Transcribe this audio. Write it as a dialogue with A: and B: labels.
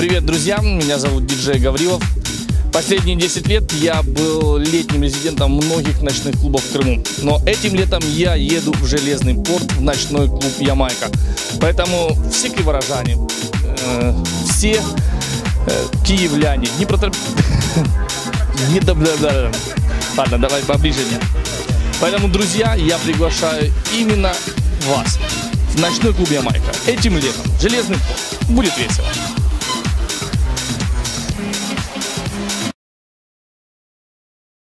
A: Привет, друзья! Меня зовут диджей Гаврилов. Последние 10 лет я был летним резидентом многих ночных клубов в Крыму. Но этим летом я еду в Железный порт, в ночной клуб «Ямайка». Поэтому все криворожане, все киевляне, Ладно, давай поближе. Поэтому, друзья, я приглашаю именно вас в ночной клуб «Ямайка». Этим летом Железный порт. Будет весело.